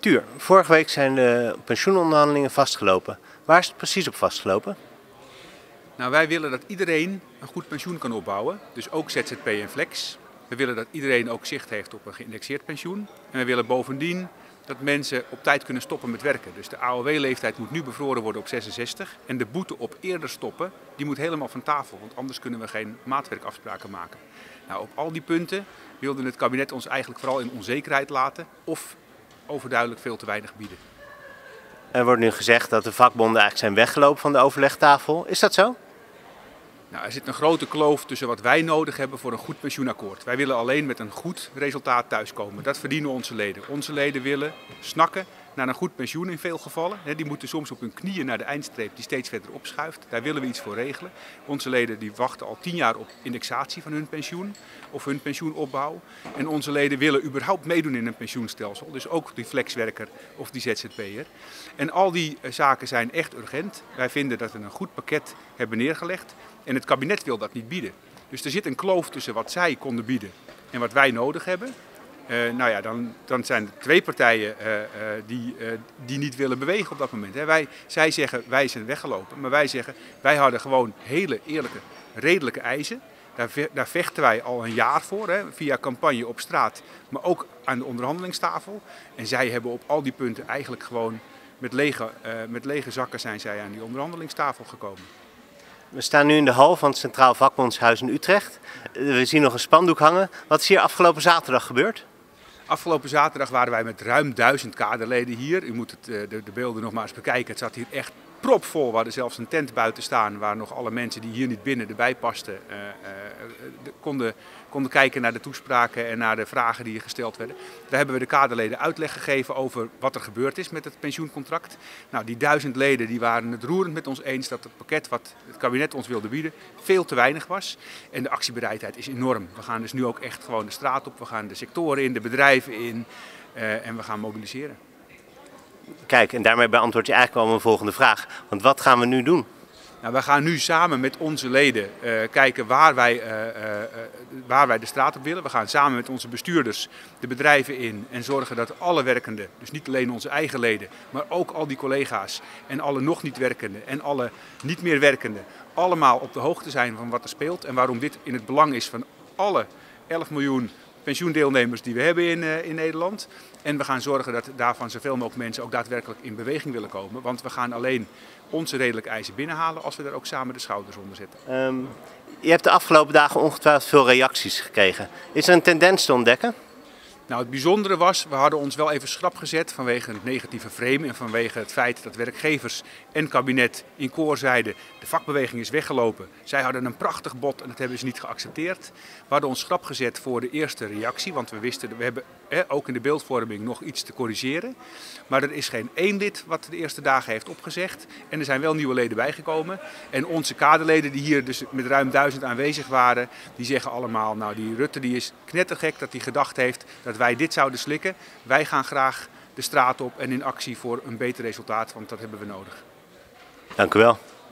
Tuur, vorige week zijn de pensioenonderhandelingen vastgelopen. Waar is het precies op vastgelopen? Nou, wij willen dat iedereen een goed pensioen kan opbouwen, dus ook ZZP en flex. We willen dat iedereen ook zicht heeft op een geïndexeerd pensioen. En we willen bovendien dat mensen op tijd kunnen stoppen met werken. Dus de AOW-leeftijd moet nu bevroren worden op 66 en de boete op eerder stoppen, die moet helemaal van tafel, want anders kunnen we geen maatwerkafspraken maken. Nou, op al die punten wilde het kabinet ons eigenlijk vooral in onzekerheid laten of overduidelijk veel te weinig bieden. Er wordt nu gezegd dat de vakbonden eigenlijk zijn weggelopen van de overlegtafel. Is dat zo? Nou, er zit een grote kloof tussen wat wij nodig hebben voor een goed pensioenakkoord. Wij willen alleen met een goed resultaat thuiskomen. Dat verdienen onze leden. Onze leden willen snakken naar een goed pensioen in veel gevallen. Die moeten soms op hun knieën naar de eindstreep die steeds verder opschuift. Daar willen we iets voor regelen. Onze leden die wachten al 10 jaar op indexatie van hun pensioen of hun pensioenopbouw. En onze leden willen überhaupt meedoen in een pensioenstelsel. Dus ook die flexwerker of die ZZP'er. En al die zaken zijn echt urgent. Wij vinden dat we een goed pakket hebben neergelegd. En het kabinet wil dat niet bieden. Dus er zit een kloof tussen wat zij konden bieden en wat wij nodig hebben. Nou ja, dan zijn er twee partijen die niet willen bewegen op dat moment. Zij zeggen wij zijn weggelopen, maar wij zeggen wij hadden gewoon hele eerlijke, redelijke eisen. Daar vechten wij al een jaar voor, via campagne op straat, maar ook aan de onderhandelingstafel. En zij hebben op al die punten eigenlijk gewoon met lege zakken zijn zij aan die onderhandelingstafel gekomen. We staan nu in de hal van het Centraal Vakbondshuis in Utrecht. We zien nog een spandoek hangen. Wat is hier afgelopen zaterdag gebeurd? Afgelopen zaterdag waren wij met ruim 1000 kaderleden hier. U moet de beelden nog maar eens bekijken. Het zat hier echt propvol. We hadden zelfs een tent buiten staan waar nog alle mensen die hier niet binnen erbij pasten konden kijken naar de toespraken en naar de vragen die hier gesteld werden. Daar hebben we de kaderleden uitleg gegeven over wat er gebeurd is met het pensioencontract. Nou, die 1000 leden die waren het roerend met ons eens dat het pakket wat het kabinet ons wilde bieden veel te weinig was. En de actiebereidheid is enorm. We gaan dus nu ook echt gewoon de straat op. We gaan de sectoren in, de bedrijven in en we gaan mobiliseren. Kijk, en daarmee beantwoord je eigenlijk al mijn volgende vraag. Want wat gaan we nu doen? Nou, we gaan nu samen met onze leden kijken waar wij de straat op willen. We gaan samen met onze bestuurders de bedrijven in en zorgen dat alle werkenden, dus niet alleen onze eigen leden, maar ook al die collega's en alle nog niet werkenden en alle niet meer werkenden, allemaal op de hoogte zijn van wat er speelt en waarom dit in het belang is van alle 11 miljoen pensioendeelnemers die we hebben in Nederland. En we gaan zorgen dat daarvan zoveel mogelijk mensen ook daadwerkelijk in beweging willen komen. Want we gaan alleen onze redelijke eisen binnenhalen als we daar ook samen de schouders onder zetten. Je hebt de afgelopen dagen ongetwijfeld veel reacties gekregen. Is er een tendens te ontdekken? Nou, het bijzondere was, we hadden ons wel even schrap gezet vanwege het negatieve frame en vanwege het feit dat werkgevers en kabinet in koor zeiden de vakbeweging is weggelopen. Zij hadden een prachtig bod en dat hebben ze niet geaccepteerd. We hadden ons schrap gezet voor de eerste reactie, want we wisten, we hebben ook in de beeldvorming nog iets te corrigeren. Maar er is geen één lid wat de eerste dagen heeft opgezegd en er zijn wel nieuwe leden bijgekomen. En onze kaderleden die hier dus met ruim 1000 aanwezig waren, die zeggen allemaal, nou die Rutte die is knettergek dat hij gedacht heeft dat wij dit zouden slikken. Wij gaan graag de straat op en in actie voor een beter resultaat, want dat hebben we nodig. Dank u wel.